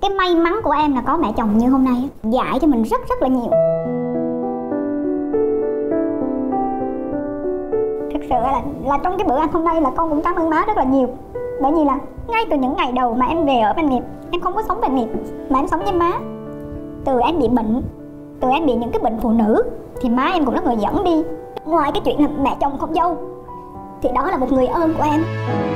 Cái may mắn của em là có mẹ chồng như hôm nay dạy cho mình rất là nhiều. Thực sự là trong cái bữa ăn hôm nay là con cũng cảm ơn má rất là nhiều. Bởi vì là ngay từ những ngày đầu mà em về ở bên Nghiệp, em không có sống bên Nghiệp mà em sống với má. Từ em bị bệnh, từ em bị những cái bệnh phụ nữ thì má em cũng là người dẫn đi. Ngoài cái chuyện là mẹ chồng không dâu thì đó là một người ơn của em.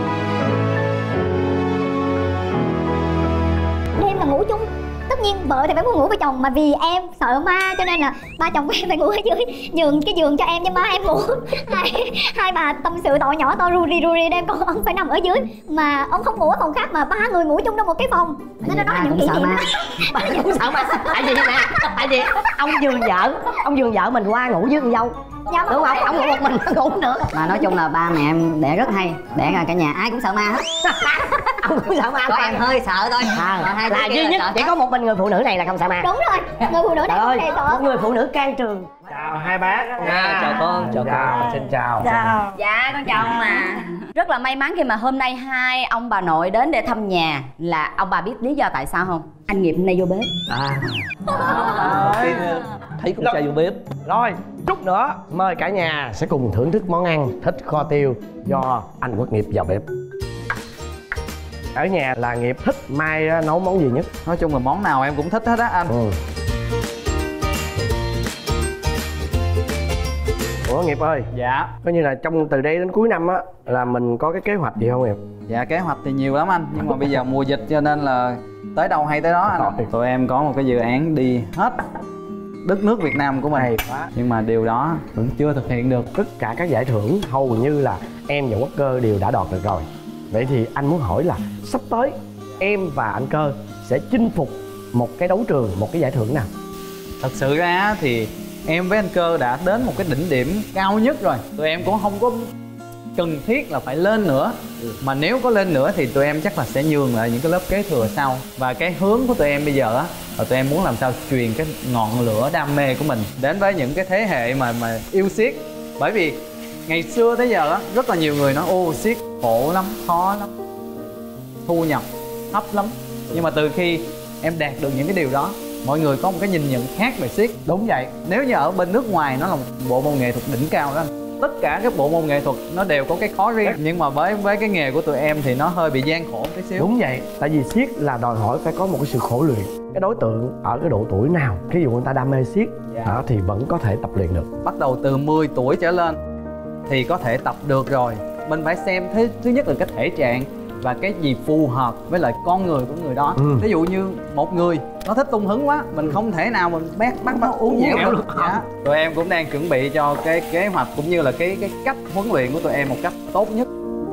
Đêm là ngủ chung, tất nhiên vợ thì phải muốn ngủ với chồng, mà vì em sợ ma cho nên là ba chồng của em phải ngủ ở dưới giường, cái giường cho em với má em ngủ. Hai bà tâm sự tội nhỏ to ru ri đem con ông phải nằm ở dưới, mà ông không ngủ ở phòng khác mà ba người ngủ chung trong một cái phòng, nên đó là những kỷ niệm. Bà cũng sợ ma. Tại vì nè, tại vì ông giường vợ mình qua ngủ với con dâu. Dạ, đúng không? Ông ngủ một mình ngủ nữa. Mà nói chung là ba mẹ em đẻ rất hay, đẻ ra cả nhà ai cũng sợ ma hết. Ông cũng sợ ma. Có em hơi sợ thôi. Là duy nhất chỉ có một mình người phụ nữ này là không sợ ma. Đúng rồi, người phụ nữ này không hề sợ. Một người phụ nữ can trường. Chào hai bác. Chào con. Chào con. Xin chào. Chào. Dạ con chào ông mà. Rất là may mắn khi mà hôm nay hai ông bà nội đến để thăm nhà. Là ông bà biết lý do tại sao không? Anh Nghiệp hôm nay vô bếp. Thấy con trai vô bếp. Rồi, chút nữa mời cả nhà sẽ cùng thưởng thức món ăn thịt kho tiêu do anh Quốc Nghiệp vào bếp. Ở nhà là Nghiệp thích Mai nấu món gì nhất? Nói chung là món nào em cũng thích hết á anh. Ủa Nghiệp ơi. Dạ. Coi như là trong từ đây đến cuối năm á là mình có cái kế hoạch gì không Nghiệp? Dạ kế hoạch thì nhiều lắm anh, nhưng mà bây giờ mùa dịch cho nên là tới đâu hay tới đó anh. Tụi em có một cái dự án đi hết đất nước Việt Nam của mình. Hay quá. Nhưng mà điều đó vẫn chưa thực hiện được. Tất cả các giải thưởng hầu như là em và Quốc Cơ đều đã đoạt được rồi. Vậy thì anh muốn hỏi là sắp tới em và anh Cơ sẽ chinh phục một cái đấu trường, một cái giải thưởng nào? Thật sự ra thì em với anh Cơ đã đến một cái đỉnh điểm cao nhất rồi. Tụi em cũng không có cần thiết là phải lên nữa. Mà nếu có lên nữa thì tụi em chắc là sẽ nhường lại những cái lớp kế thừa sau. Và cái hướng của tụi em bây giờ á là tụi em muốn làm sao truyền cái ngọn lửa đam mê của mình đến với những cái thế hệ mà yêu siếc. Bởi vì ngày xưa tới giờ á, rất là nhiều người nói ô siếc khổ lắm, khó lắm, thu nhập thấp lắm. Nhưng mà từ khi em đạt được những cái điều đó, mọi người có một cái nhìn nhận khác về siếc. Đúng vậy. Nếu như ở bên nước ngoài nó là một bộ môn nghệ thuật đỉnh cao đó anh. Tất cả các bộ môn nghệ thuật nó đều có cái khó riêng. Nhưng mà với cái nghề của tụi em thì nó hơi bị gian khổ tí xíu. Đúng vậy. Tại vì siếc là đòi hỏi phải có một cái sự khổ luyện. Cái đối tượng ở cái độ tuổi nào, ví dụ người ta đam mê siếc đó, thì vẫn có thể tập luyện được. Bắt đầu từ 10 tuổi trở lên thì có thể tập được rồi. Mình phải xem thứ nhất là cái thể trạng và cái gì phù hợp với lại con người của người đó. Ví dụ như một người nó thích tung hứng quá, mình không thể nào mình bắt nó uống dẻo được. Dạ. Tụi em cũng đang chuẩn bị cho cái kế hoạch cũng như là cái cách huấn luyện của tụi em một cách tốt nhất.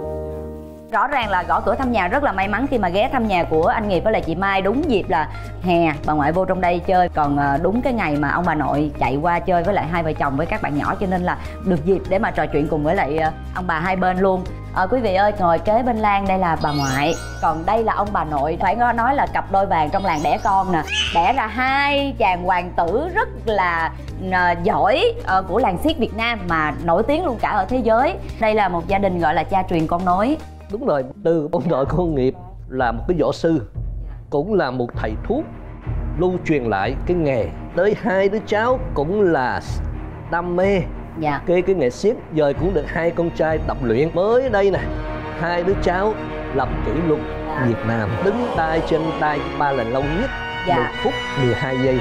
Rõ ràng là gõ cửa thăm nhà rất là may mắn khi mà ghé thăm nhà của anh Nghiệp với lại chị Mai. Đúng dịp là hè bà ngoại vô trong đây chơi, còn đúng cái ngày mà ông bà nội chạy qua chơi với lại hai vợ chồng với các bạn nhỏ, cho nên là được dịp để mà trò chuyện cùng với lại ông bà hai bên luôn. Quý vị ơi, ngồi kế bên Lan đây là bà ngoại, còn đây là ông bà nội. Phải nói là cặp đôi vàng trong làng đẻ con nè, đẻ ra hai chàng hoàng tử rất là giỏi của làng xiếc Việt Nam mà nổi tiếng luôn cả ở thế giới. Đây là một gia đình gọi là cha truyền con nối. Đúng rồi, từ ông nội con Nghiệp là một cái võ sư, cũng là một thầy thuốc, lưu truyền lại cái nghề tới hai đứa cháu cũng là đam mê cái nghề xiếc. Giờ cũng được hai con trai tập luyện. Mới đây nè, hai đứa cháu lập kỷ lục Việt Nam, đứng tay trên tay 3 lần lâu nhất, 1 phút 12 giây.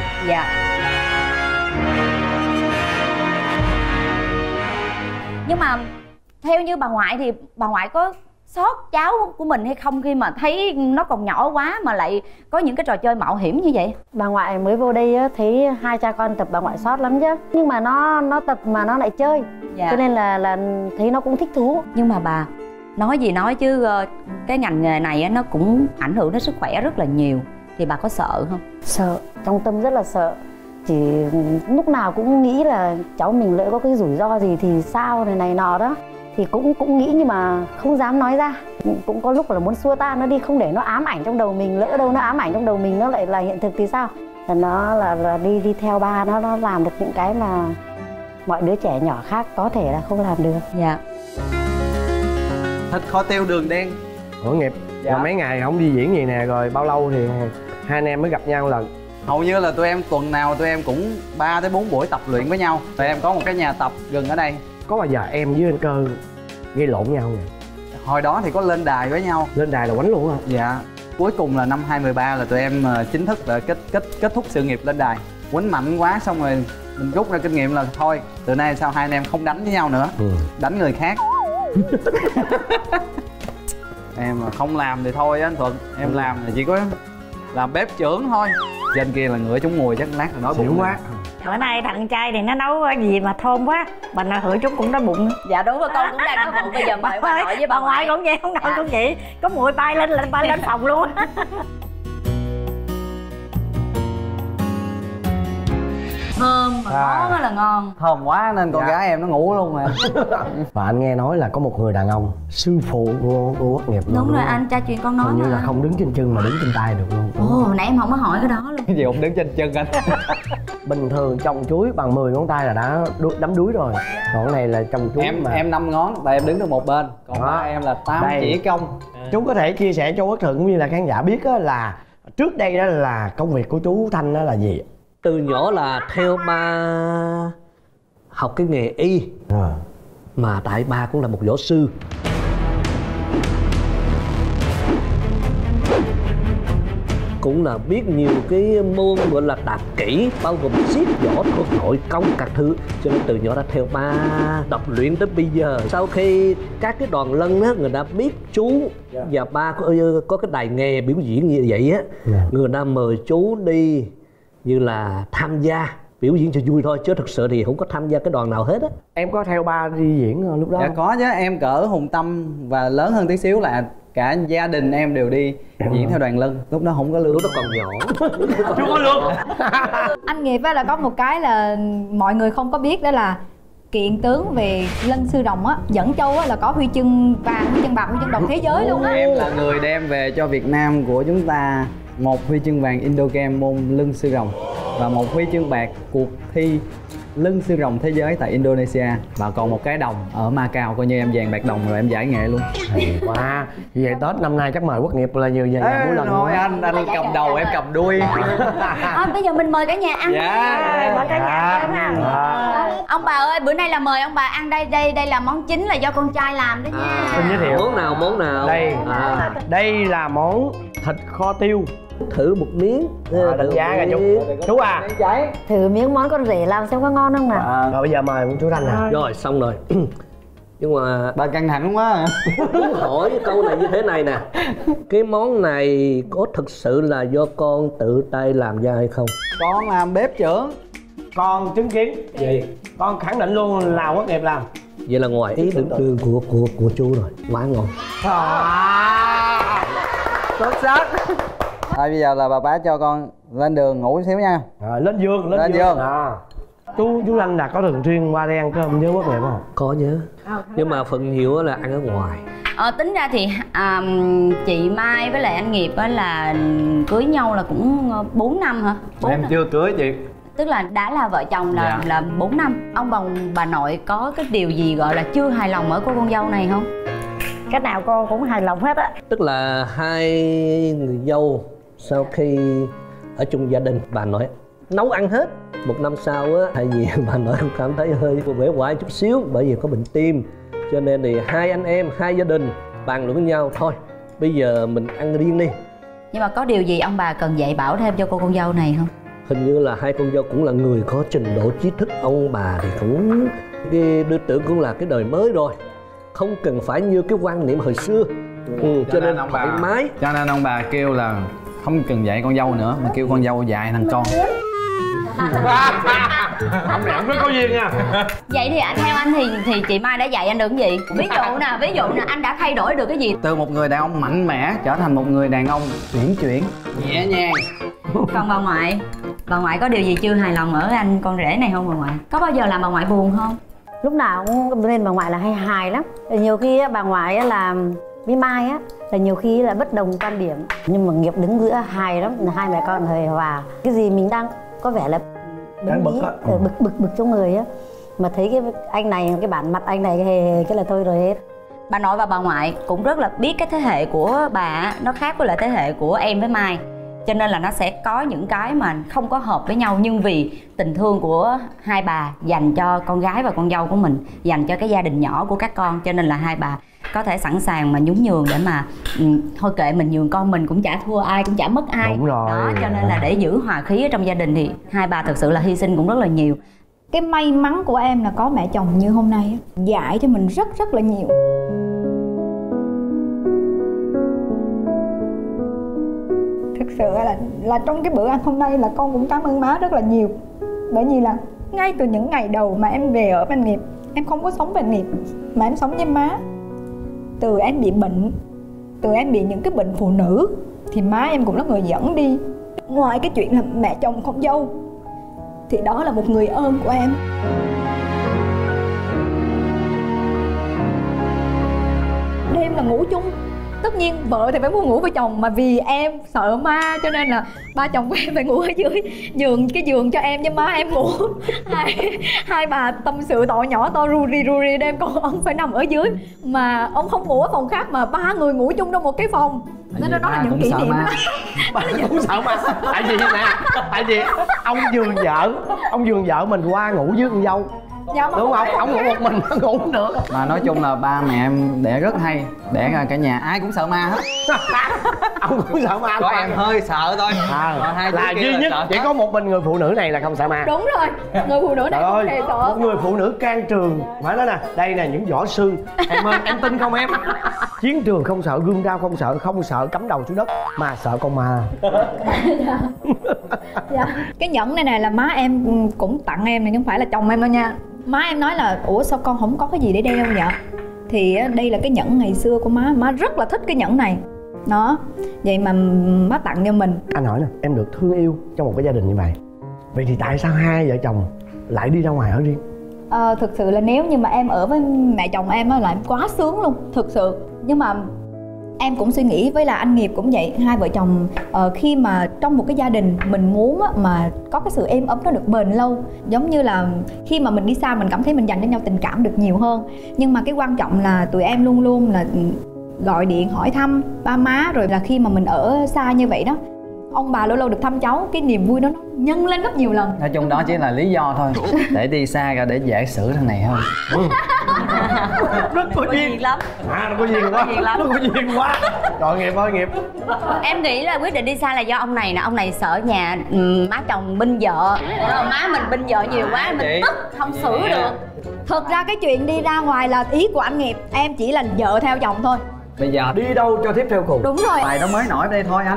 Nhưng mà theo như bà ngoại thì bà ngoại có sót cháu của mình hay không khi mà thấy nó còn nhỏ quá mà lại có những cái trò chơi mạo hiểm như vậy? Bà ngoại mới vô đây thấy hai cha con tập, bà ngoại sót lắm chứ. Nhưng mà nó tập mà nó lại chơi, cho nên là thấy nó cũng thích thú. Nhưng mà bà nói gì nói chứ cái ngành nghề này nó cũng ảnh hưởng đến sức khỏe rất là nhiều. Thì bà có sợ không? Sợ, trong tâm rất là sợ. Chỉ lúc nào cũng nghĩ là cháu mình lỡ có cái rủi ro gì thì sao này nọ đó. Thì cũng nghĩ nhưng mà không dám nói ra. Cũng có lúc là muốn xua tan nó đi, không để nó ám ảnh trong đầu mình. Lỡ đâu nó ám ảnh trong đầu mình nó lại là hiện thực thì sao? Là nó là đi theo ba nó làm được những cái mà mọi đứa trẻ nhỏ khác có thể là không làm được. Thịt kho tiêu đường đen. Ủa Nghiệp, mấy ngày không đi diễn gì nè, rồi bao lâu thì hai anh em mới gặp nhau lần? Hầu như là tụi em tuần nào tụi em cũng 3 tới 4 buổi tập luyện với nhau. Tụi em có một cái nhà tập gần ở đây. Có bao giờ em với anh Cơ gây lộn nhau nè? Hồi đó thì có lên đài với nhau. Lên đài là quánh luôn hả? Dạ. Cuối cùng là năm 2013 là tụi em chính thức là kết thúc sự nghiệp lên đài. Quánh mạnh quá xong rồi mình rút ra kinh nghiệm là thôi, từ nay sau hai anh em không đánh với nhau nữa. Đánh người khác. Em mà không làm thì thôi á anh Thuận. Em làm là chỉ có làm bếp trưởng thôi. Trên kia là ngửi chúng mùi chắc lát là nói bụng quá. Bữa nay thằng trai thì nó nấu gì mà thơm quá, bà nào hửi chúng cũng đói bụng. Dạ đúng rồi, con cũng đang đói bụng. Bây giờ mời bà nội với bà ngoại cũng vậy, không nội cũng vậy. Có mùi bay lên phòng luôn. Thơm mà món là ngon. Thơm quá nên con gái em nó ngủ luôn mà. Và anh nghe nói là có một người đàn ông sư phụ của Quốc Nghiệp luôn. Đúng rồi anh, cha truyền con nói hình như mà. là không đứng trên chân mà đứng trên tay được luôn. Ồ, hồi nãy em không có hỏi cái đó luôn. Cái gì cũng đứng trên chân anh. Bình thường trồng chuối bằng 10 ngón tay là đã đắm đuối rồi. Còn cái này là trồng chuối em 5 ngón, tại em đứng được một bên. Còn ba em là 8 chỉ công. Chú có thể chia sẻ cho Quốc Thuận cũng như là khán giả biết là trước đây đó là công việc của chú Thanh đó là gì? Từ nhỏ là theo ba học cái nghề y, mà tại ba cũng là một võ sư. Cũng là biết nhiều cái môn gọi là tạp kỹ, bao gồm xiết, võ thuật, nội công các thứ. Cho nên từ nhỏ đã theo ba tập luyện tới bây giờ. Sau khi các cái đoàn lân á, người ta biết chú và ba có cái đài nghề biểu diễn như vậy á, người ta mời chú đi như là tham gia biểu diễn cho vui thôi, chứ thực sự thì không có tham gia cái đoàn nào hết á. Em có theo ba đi diễn lúc đó? Dạ có chứ, em cỡ Hùng Tâm và lớn hơn tí xíu là cả gia đình em đều đi diễn theo đoàn lân. Lúc đó không có lương, lúc đó còn nhỏ. Chưa có lương. Anh Nghiệp á là có một cái là mọi người không có biết, đó là kiện tướng về lân sư rồng á, dẫn châu á là có huy chương vàng, huy chương bạc, huy chương đồng thế giới luôn á. Em là người đem về cho Việt Nam của chúng ta một huy chương vàng Indogame môn lưng sư rồng và một huy chương bạc cuộc thi lưng sư rồng thế giới tại Indonesia, và còn một cái đồng ở Macau, coi như em vàng bạc đồng rồi, em giải nghệ luôn. Wow. Vậy Tết năm nay chắc mời Quốc Nghiệp là nhiều về mỗi lần thôi anh cầm đầu em cầm đuôi. Bây giờ mình mời cả nhà ăn. Dạ. Mời cả nhà ăn. Ông bà ơi, bữa nay là mời ông bà ăn đây là món chính là do con trai làm đó nha. Xin giới thiệu Món nào? Đây đây là món thịt kho tiêu. Thử một miếng. Đánh giá ra chú à. Thử miếng món con rể làm xem có ngon không nào. Rồi bây giờ mời chú Thanh nè. Rồi xong rồi. Nhưng mà bà căng thẳng quá. hỏi cái câu này như thế này nè, cái món này có thực sự là do con tự tay làm ra hay không? Con làm bếp trưởng. Con chứng kiến. Gì? Con khẳng định luôn là Quốc Nghiệp làm. Vậy là ngoài ý tưởng tượng của chú rồi, quá ngon. Xuất sắc. Thôi bây giờ là bà bá cho con lên đường ngủ xíu nha. Lên giường. Chú Thanh là có thường xuyên qua đây ăn cơm với Quốc Nghiệp không? Có nhớ. Nhưng mà phần nhiều là ăn ở ngoài. Tính ra thì chị Mai với lại anh Nghiệp á là cưới nhau là cũng 4 năm hả? 4 em năm. chưa cưới chị. Tức là đã là vợ chồng là 4 năm. Ông bà nội có cái điều gì gọi là chưa hài lòng ở cô con dâu này không? Cái nào con cũng hài lòng hết á. Tức là hai người dâu sau khi ở chung gia đình, bà nội nấu ăn hết. Một năm sau á, tại vì bà nội cảm thấy hơi vẻ hoài chút xíu, bởi vì có bệnh tim, cho nên thì hai anh em, hai gia đình bàn luận với nhau, thôi bây giờ mình ăn riêng đi. Nhưng mà có điều gì ông bà cần dạy bảo thêm cho cô con dâu này không? Hình như là hai con dâu cũng là người có trình độ trí thức, ông bà thì cũng cái tư tưởng cũng là cái đời mới rồi, không cần phải như cái quan niệm hồi xưa. Cho nên ông thoải bà mái. Cho nên ông bà kêu là không cần dạy con dâu nữa, mà kêu con dâu dạy thằng con. Ông này không có duyên nha. Vậy thì theo anh thì chị Mai đã dạy anh được cái gì? Ví dụ nè anh đã thay đổi được cái gì? Từ một người đàn ông mạnh mẽ trở thành một người đàn ông uyển chuyển, nhẹ nhàng. Còn bà ngoại có điều gì chưa hài lòng ở anh con rể này không bà ngoại? Có bao giờ làm bà ngoại buồn không? Lúc nào cũng nên bà ngoại là hay hài lắm. Nhiều khi bà ngoại là với Mai á là nhiều khi là bất đồng quan điểm, nhưng mà Nghiệp đứng giữa hài lắm, hai mẹ con hời hòa. Cái gì mình đang có vẻ là bực trong người á, mà thấy cái anh này, cái bản mặt anh này hề cái là thôi rồi hết. Bà nội và bà ngoại cũng rất là biết cái thế hệ của bà nó khác với lại thế hệ của em với Mai, cho nên là nó sẽ có những cái mà không có hợp với nhau, nhưng vì tình thương của hai bà dành cho con gái và con dâu của mình, dành cho cái gia đình nhỏ của các con, cho nên là hai bà có thể sẵn sàng mà nhún nhường để mà thôi kệ mình nhường con mình cũng chả thua ai, cũng chả mất ai. Đúng rồi. Đó, cho nên là để giữ hòa khí ở trong gia đình thì hai bà thực sự là hy sinh cũng rất là nhiều. Cái may mắn của em là có mẹ chồng như hôm nay dạy cho mình rất là nhiều. Thực sự là trong cái bữa ăn hôm nay là con cũng cảm ơn má rất là nhiều. Bởi vì là ngay từ những ngày đầu mà em về ở bên nghiệp, em không có sống bên nghiệp mà em sống với má. Từ em bị bệnh, từ em bị những cái bệnh phụ nữ thì má em cũng là người dẫn đi. Ngoài cái chuyện là mẹ chồng không dâu thì đó là một người ơn của em. Đêm là ngủ chung. Tất nhiên vợ thì phải muốn ngủ với chồng, mà vì em sợ ma cho nên là ba chồng của em phải ngủ ở dưới, nhường cái giường cho em với má em ngủ. Hai bà tâm sự tội nhỏ to ru ri đêm, còn ông phải nằm ở dưới. Mà ông không ngủ ở phòng khác mà ba người ngủ chung trong một cái phòng. Nên đó là những kỷ niệm đó. Bà cũng sợ ma. Tại vì nè, tại vì ông nhường vợ mình qua ngủ với con dâu. Dạ, đúng không? Ông ngủ một mình nó ngủ cũng được. Mà nói chung là ba mẹ em đẻ rất hay, đẻ ra cả nhà ai cũng sợ ma hết. Ông cũng sợ ma. Có em hơi sợ thôi. Là duy nhất chỉ có một mình người phụ nữ này là không sợ ma. Đúng rồi, người phụ nữ này không hề sợ. Một người phụ nữ can trường. Phải nói nè, đây nè những võ sư. Em ơi, em tin không em? Chiến trường không sợ, gươm đao không sợ cắm đầu xuống đất, mà sợ con ma. Dạ. Cái nhẫn này nè là má em cũng tặng em này, không phải là chồng em đâu nha. Má em nói là ủa sao con không có cái gì để đeo vậy? Thì đây là cái nhẫn ngày xưa của má rất là thích cái nhẫn này. Đó, vậy mà má tặng cho mình. Anh hỏi nè, em được thương yêu trong một cái gia đình như vậy, vậy thì tại sao hai vợ chồng lại đi ra ngoài ở riêng? Thực sự là nếu như mà em ở với mẹ chồng em á là em quá sướng luôn, thực sự. Nhưng mà em cũng suy nghĩ với là anh Nghiệp cũng vậy, hai vợ chồng khi mà trong một cái gia đình mình muốn á, mà có cái sự êm ấm nó được bền lâu. Giống như là khi mà mình đi xa mình cảm thấy mình dành cho nhau tình cảm được nhiều hơn. Nhưng mà cái quan trọng là tụi em luôn luôn là gọi điện hỏi thăm ba má, rồi là khi mà mình ở xa như vậy đó, ông bà lâu lâu được thăm cháu, cái niềm vui đó nó nhân lên gấp nhiều lần. Nói chung đó chỉ là lý do thôi, để đi xa ra để dễ xử thằng này thôi. Rất có duyên lắm. Nó có duyên quá. Nó có duyên quá. Rồi Nghiệp ơi, Nghiệp. Em nghĩ là quyết định đi xa là do ông này nè, ông này sợ nhà má chồng binh vợ, má mình binh vợ nhiều quá mình tức không xử được. Thực ra cái chuyện đi ra ngoài là ý của anh Nghiệp, em chỉ là vợ theo chồng thôi. Bây giờ đi đâu cho tiếp theo cùng. Đúng rồi. Bài đó mới nổi đây thôi anh.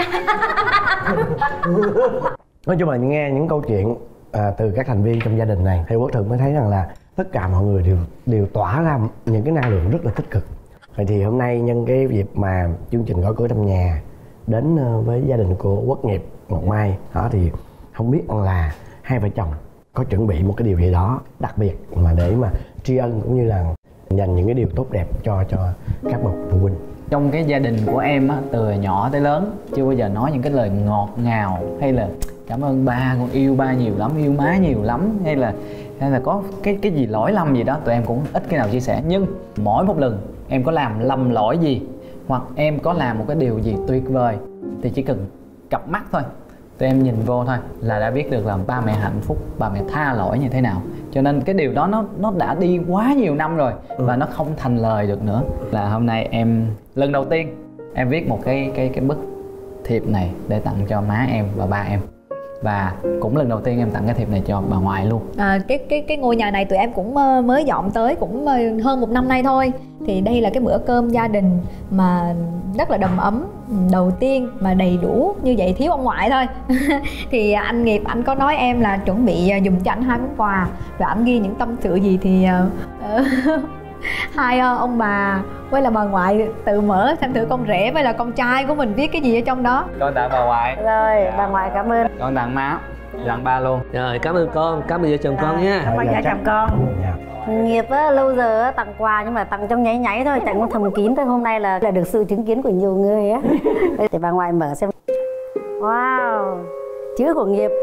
Nói chung là nghe những câu chuyện từ các thành viên trong gia đình này thì Quốc Thuận mới thấy rằng là tất cả mọi người đều tỏa ra những cái năng lượng rất là tích cực. Vậy thì hôm nay nhân cái dịp mà chương trình Gõ Cửa Trong Nhà đến với gia đình của Quốc Nghiệp, Ngọc Mai đó, thì không biết là hai vợ chồng có chuẩn bị một cái điều gì đó đặc biệt mà để mà tri ân cũng như là dành những cái điều tốt đẹp cho các bậc phụ huynh. Trong cái gia đình của em á, từ nhỏ tới lớn chưa bao giờ nói những cái lời ngọt ngào hay là cảm ơn ba, con yêu ba nhiều lắm, yêu má nhiều lắm, hay là có cái gì lỗi lầm gì đó tụi em cũng ít khi nào chia sẻ. Nhưng mỗi một lần em có làm lầm lỗi gì hoặc em có làm một cái điều gì tuyệt vời thì chỉ cần cặp mắt thôi, tụi em nhìn vô thôi là đã biết được là ba mẹ hạnh phúc, ba mẹ tha lỗi như thế nào. Cho nên cái điều đó nó đã đi quá nhiều năm rồi và nó không thành lời được nữa. Là hôm nay em lần đầu tiên em viết một cái bức thiệp này để tặng cho má em và ba em, và cũng lần đầu tiên em tặng cái thiệp này cho bà ngoại luôn. Cái ngôi nhà này tụi em cũng mới dọn tới cũng hơn một năm nay thôi. Thì đây là cái bữa cơm gia đình mà rất là đầm ấm, đầu tiên mà đầy đủ như vậy, thiếu ông ngoại thôi. Thì anh Nghiệp anh có nói em là chuẩn bị dùng cho anh 2 món quà, rồi anh ghi những tâm sự gì thì hai ông bà với là bà ngoại tự mở xem thử con rể với là con trai của mình viết cái gì ở trong đó. Con tặng bà ngoại. Rồi, bà ngoại cảm ơn. Con tặng má, tặng ba luôn. Rồi, cảm ơn con, cảm ơn vợ chồng con nha. Cảm ơn vợ chồng con. Nghiệp á, lâu giờ á, tặng quà nhưng mà tặng trong nháy nháy thôi, tặng thầm kín thôi. Hôm nay là được sự chứng kiến của nhiều người á. Để bà ngoại mở xem. Wow, chữ của Nghiệp.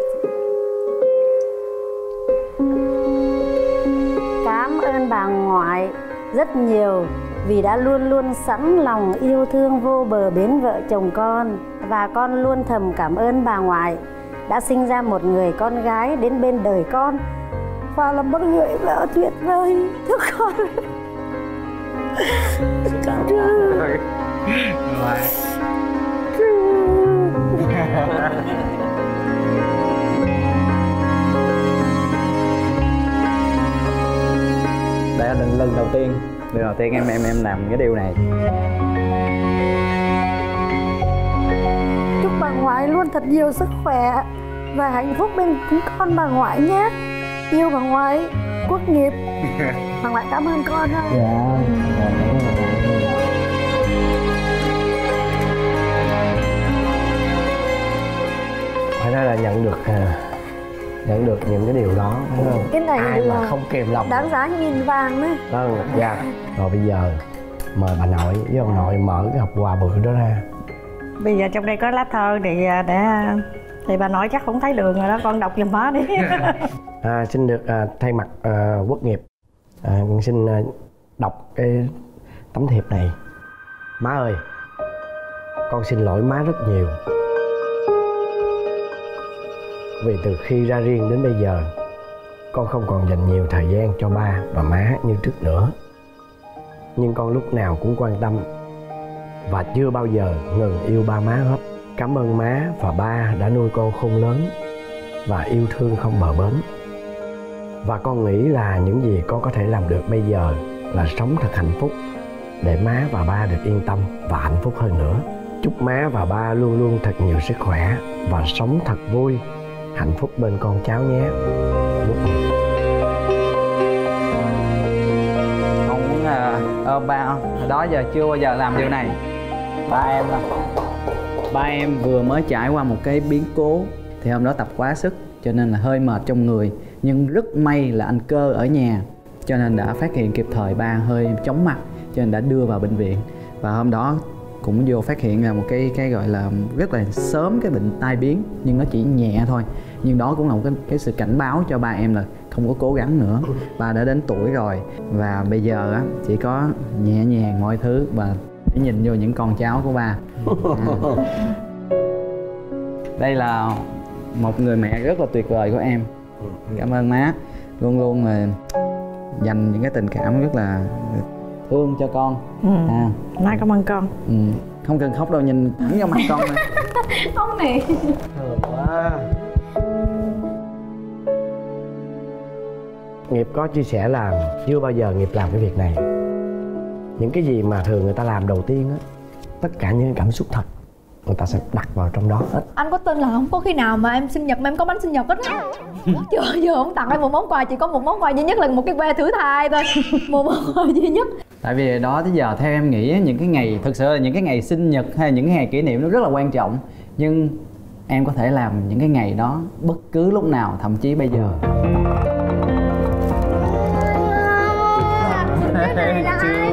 Cảm ơn bà ngoại rất nhiều vì đã luôn luôn sẵn lòng yêu thương vô bờ bến vợ chồng con. Và con luôn thầm cảm ơn bà ngoại đã sinh ra một người con gái đến bên đời con và là một người vợ tuyệt vời. Thưa con. Đây là lần đầu tiên em làm cái điều này. Chúc bà ngoại luôn thật nhiều sức khỏe và hạnh phúc bên con bà ngoại nhé. Yêu bà ngoại, quốc nghiệp. Bà ngoại cảm ơn con ha. Phải nói là nhận được những cái điều đó, đúng không? Cái này ai là mà không kìm lòng đáng giá nghìn vàng đấy. Vâng, dạ. Rồi bây giờ mời bà nội với ông nội mở cái hộp quà bự đó ra. Bây giờ trong đây có lá thơ thì bà nội chắc không thấy đường rồi đó, con đọc giùm má đi. Xin được thay mặt quốc nghiệp xin đọc cái tấm thiệp này. Má ơi, con xin lỗi má rất nhiều vì từ khi ra riêng đến bây giờ con không còn dành nhiều thời gian cho ba và má như trước nữa. Nhưng con lúc nào cũng quan tâm và chưa bao giờ ngừng yêu ba má hết. Cảm ơn má và ba đã nuôi con khôn lớn và yêu thương không bờ bến. Và con nghĩ là những gì con có thể làm được bây giờ là sống thật hạnh phúc để má và ba được yên tâm và hạnh phúc hơn nữa. Chúc má và ba luôn luôn thật nhiều sức khỏe và sống thật vui, hạnh phúc bên con cháu nhé. Con muốn ôm ba không? Hồi đó giờ chưa bao giờ làm điều này. Ba em vừa mới trải qua một cái biến cố, thì hôm đó tập quá sức cho nên là hơi mệt trong người, nhưng rất may là anh Cơ ở nhà cho nên đã phát hiện kịp thời ba hơi chóng mặt, cho nên đã đưa vào bệnh viện. Và hôm đó cũng vô phát hiện ra một cái gọi là rất là sớm cái bệnh tai biến, nhưng nó chỉ nhẹ thôi. Nhưng đó cũng là một cái sự cảnh báo cho ba em là không có cố gắng nữa. Ba đã đến tuổi rồi và bây giờ á chỉ có nhẹ nhàng mọi thứ và để nhìn vô những con cháu của ba. Đây là một người mẹ rất là tuyệt vời của em. Cảm ơn má luôn luôn là dành những cái tình cảm rất là thương cho con. Má cảm ơn con. Không cần khóc đâu, nhìn thẳng vào mặt con này. Không nè. Quá. Nghiệp có chia sẻ là chưa bao giờ Nghiệp làm cái việc này. Những cái gì mà thường người ta làm đầu tiên á, tất cả những cảm xúc thật người ta sẽ đặt vào trong đó hết. Anh có tin là không có khi nào mà em sinh nhật mà em có bánh sinh nhật hết á. Chưa giờ không tặng em một món quà, chỉ có một món quà duy nhất là một cái que thử thai thôi. Một món quà duy nhất. Tại vì đó tới giờ theo em nghĩ những cái ngày, thực sự là những cái ngày sinh nhật hay những cái ngày kỷ niệm nó rất là quan trọng. Nhưng em có thể làm những cái ngày đó bất cứ lúc nào, thậm chí bây giờ. Cái này là ai?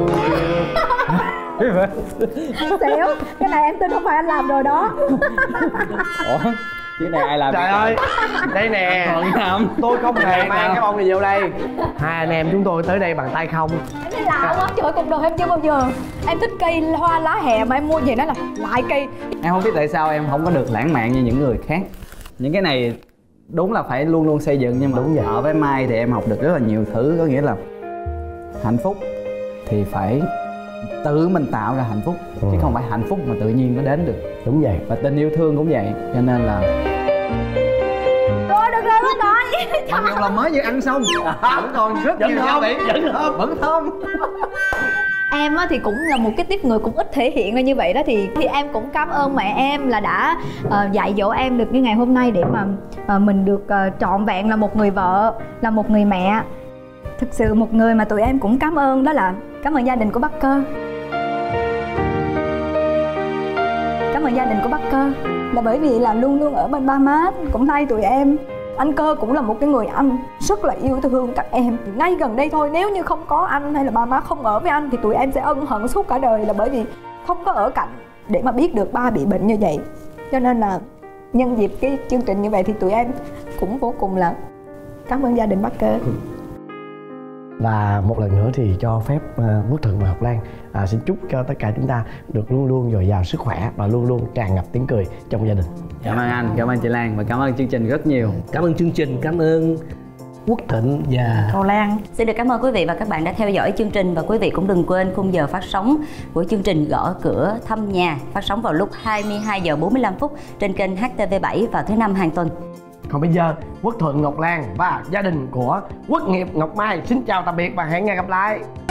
Xỉu, cái này em tin không phải anh làm rồi đó. Ủa? Cái này ai làm? Trời ơi, đây nè. Tôi không hề mang cái bông này vô đây. Hai anh em chúng tôi tới đây bằng tay không. Em thấy lạ quá, trời ơi, cuộc đời em chưa bao giờ. Em thích cây hoa lá hè mà em mua về nó là lại cây. Em không biết tại sao em không có được lãng mạn như những người khác. Những cái này đúng là phải luôn luôn xây dựng, nhưng mà đúng vậy. Ở với Mai thì em học được rất là nhiều thứ. Có nghĩa là hạnh phúc thì phải tự mình tạo ra hạnh phúc, chứ không phải hạnh phúc mà tự nhiên nó đến được. Đúng vậy. Và tình yêu thương cũng vậy. Cho nên là thôi được rồi bác nói. mặc dù là mới vừa ăn xong vẫn còn rất nhiều gia vị, vẫn thơm. Em á thì cũng là một cái tiếp người cũng ít thể hiện ra như vậy đó, thì em cũng cảm ơn mẹ em là đã dạy dỗ em được như ngày hôm nay để mà mình được trọn vẹn là một người vợ, là một người mẹ. Thực sự một người mà tụi em cũng cảm ơn đó là cảm ơn gia đình của bác Cơ. Cảm ơn gia đình của bác Cơ là bởi vì là luôn luôn ở bên ba má cũng thay tụi em. Anh Cơ cũng là một cái người anh rất là yêu thương các em. Ngay gần đây thôi, nếu như không có anh hay là ba má không ở với anh thì tụi em sẽ ân hận suốt cả đời, là bởi vì không có ở cạnh để mà biết được ba bị bệnh như vậy. Cho nên là nhân dịp cái chương trình như vậy thì tụi em cũng vô cùng là cảm ơn gia đình bác Cơ. Và một lần nữa thì cho phép Quốc Thuận và Ngọc Lan xin chúc cho tất cả chúng ta được luôn luôn dồi dào sức khỏe và luôn luôn tràn ngập tiếng cười trong gia đình. Cảm ơn anh, cảm ơn chị Lan và cảm ơn chương trình rất nhiều. Cảm ơn chương trình, cảm ơn Quốc Thịnh và Cô Lan. Xin được cảm ơn quý vị và các bạn đã theo dõi chương trình, và quý vị cũng đừng quên khung giờ phát sóng của chương trình Gõ Cửa Thăm Nhà phát sóng vào lúc 22 giờ 45 phút trên kênh HTV7 vào thứ Năm hàng tuần. Còn bây giờ Quốc Thuận, Ngọc Lan và gia đình của Quốc Nghiệp, Ngọc Mai xin chào tạm biệt và hẹn ngày gặp lại.